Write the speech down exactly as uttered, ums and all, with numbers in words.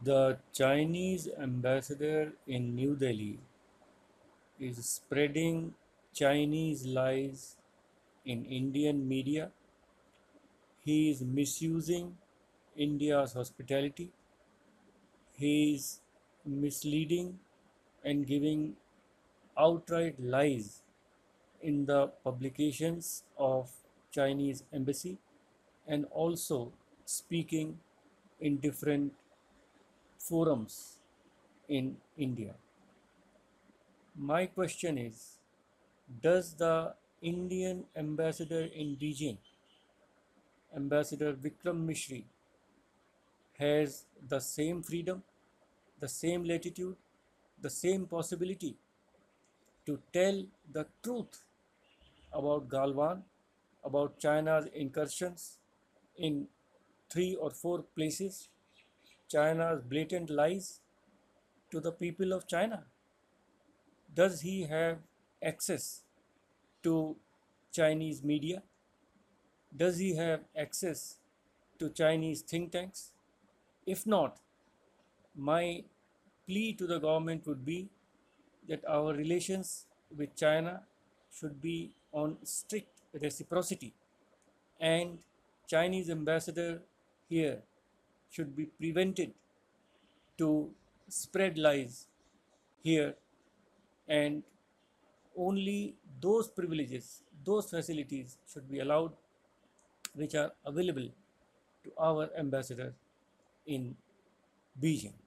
The Chinese ambassador in New Delhi is spreading Chinese lies in Indian media. He is misusing India's hospitality. He is misleading and giving outright lies in the publications of Chinese embassy and also speaking in different forums in India. My question is, does the Indian ambassador in Beijing, Ambassador Vikram Mishri, has the same freedom, the same latitude, the same possibility to tell the truth about Galwan, about China's incursions in three or four places, China's blatant lies to the people of China? Does he have access to Chinese media? Does he have access to Chinese think tanks? If not, my plea to the government would be that our relations with China should be on strict reciprocity, and Chinese ambassador here should be prevented to spread lies here, and only those privileges, those facilities should be allowed which are available to our ambassador in Beijing.